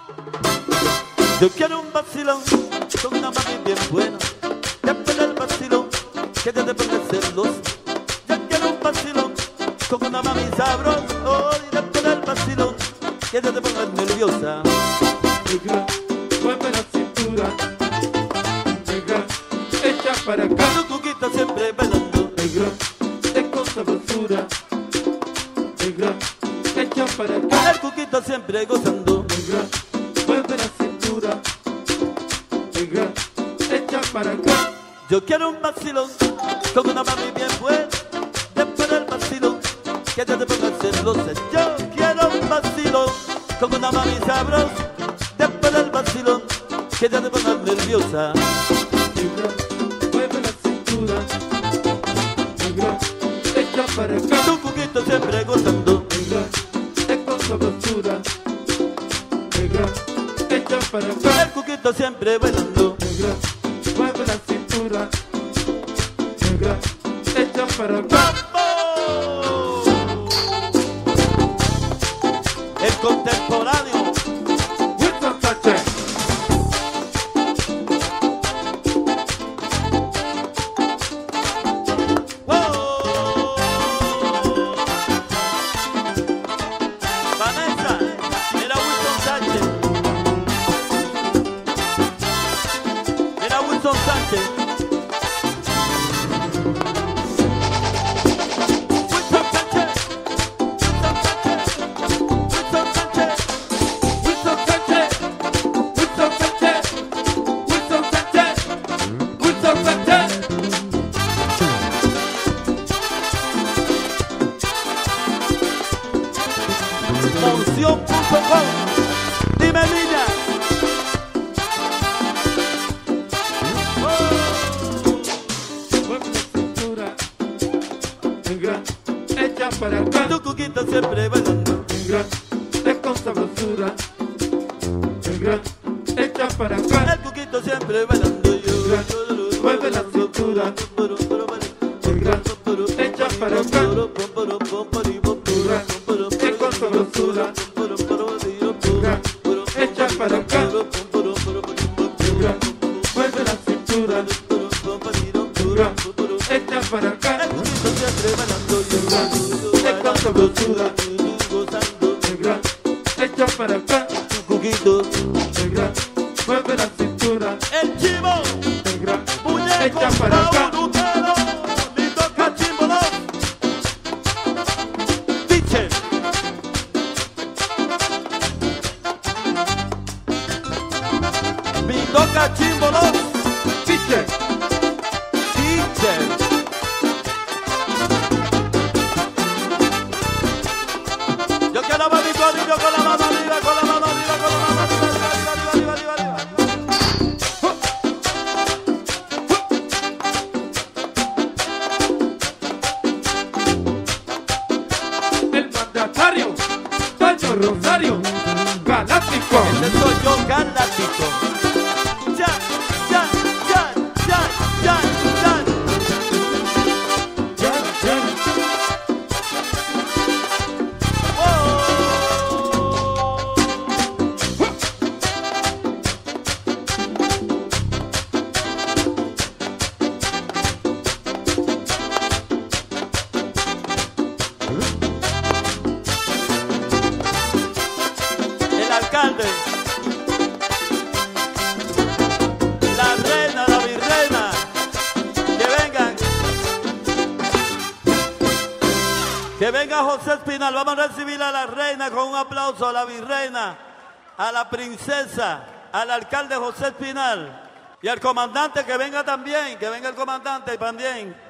Yo quiero un vacilón con una mami bien buena. Después del vacilón, que ya te pongas celoso. Yo quiero un vacilón con una mami sabrosa. Oh, y después del vacilón, que ya te pongas nerviosa. Negra, mueve la cintura. Negra, echa para acá. Con tu cuquita siempre bailando. Negra, de con sabrosura. Negra, echa para acá. Con el cuquita siempre gozando. Negra, mueve la cintura. Negra, echa para acá. Yo quiero un vacilón con una mami bien buena. Después del vacilón, que ya te pongas celosa. Yo quiero un vacilón con una mami sabrosa. Después del vacilón, que ya te pongas nerviosa. Negra, mueve la cintura. Negra, echa para acá. Tu cuquito siempre gozando. Negra, de con sabrosura. Negra, echa para Con acá. el cuquito siempre bailando. Negra, mueve la cintura. Negra, echa para acá. ¡Vamos! El contemporáneo. Wilson Sánchez. ¡Wow! Vanessa, mira Wilson Sánchez. Mira Wilson Sánchez. Wilson Sánchez. Wilson Sánchez. Wilson Sánchez. Wilson Sánchez. Wilson Sánchez. Wilson Sánchez. Monción.com. Dime, niña. Mueve la cintura. Negra, echa para acá. Tu cuquita siempre bailando. Negra, de con sabrosura. Negra, echa para acá. El cuquito siempre bailando. Mueve la cintura. Negra, echa para acá. De con sabrosura. Negra, echa para acá. Negra, mueve la cintura. Negra, echa para acá. El cuquito siempre bailando. De con sabrosura. Gozando. Negra, echa para acá. Tu cuquito. Negra, mueve la cintura. El chivo. Negra, Muñeco. echa para acá. Raúl Utero. Lindo Cachimbo. Teacher. Lindo Cachimbo. Chiche, Teacher. Yo quiero la mano arriba, con la mano arriba, con la mano arriba, con la mano arriba, arriba, arriba, arriba, arriba. el mandatario, Toño Rosario, galáctico. Ese soy yo, galáctico. Ya, ya, ya, ya, ya, ya. Ya, ya. El alcalde, la reina, la virreina, que venga José Espinal. Vamos a recibir a la reina con un aplauso, a la virreina, a la princesa, al alcalde José Espinal y al comandante que venga también, que venga el comandante también.